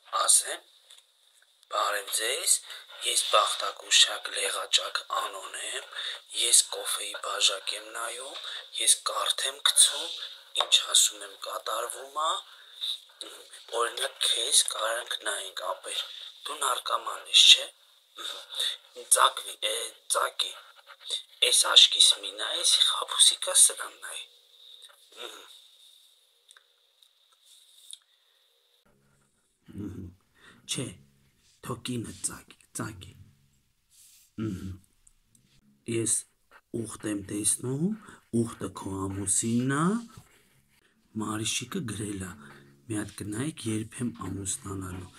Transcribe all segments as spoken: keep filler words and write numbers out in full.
ասեմ, բարև ձեզ, ես բախտակուշակ լեղաճակ Անոն եմ, ես կոֆեի բաժակ եմ նայում, ես կարդ եմ գցում, ինչ ասում եմ կատարվում է, օրինակ քեզ կարանք նայենք ապեր, դու նարկոման ես, չէ, ծակվի, ծակի, ես աշկիս մի նայես, խապուսիկա սրան նայ, չէ, թոկինը ծակի, ծակի, ես ուղտ եմ տեսնում, ուղտը քո ամուսինն է, Մարիշիկը գրել է, մի հատ կնայեք երբ եմ ամուսնանալու,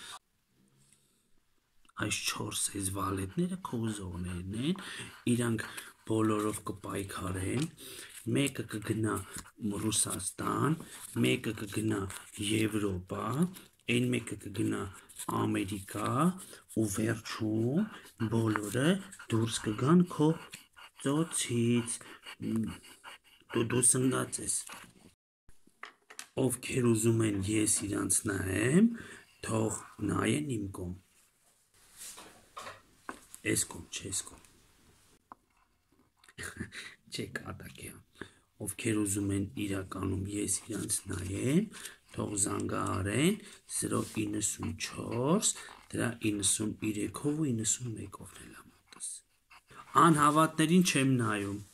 այս չորս այս վալետները քո ուզողներն են, իրանք բոլորով կպայքարեն, մեկը կգնա Ռուսաստան, մեկը կգնա Եվրոպա, այն մեկը կգնա Ամերիկա ու վերջում բոլորը դուրս կգան քո ծոցից, դու սնգած ես, ովքեր ուզում են ես իրանց նայեմ, թող նայեն իմ կողմ, ես կողմ, չես կողմ, չէ կատակի եմ, ովքեր ուզում են իրականում ես իրանց նայեմ, թող զանգահարեն զրո իննսունչորս, դրա իննսուններեքով ու իննսունմեկով էլ ամոտս, անհավատներին չեմ նայում,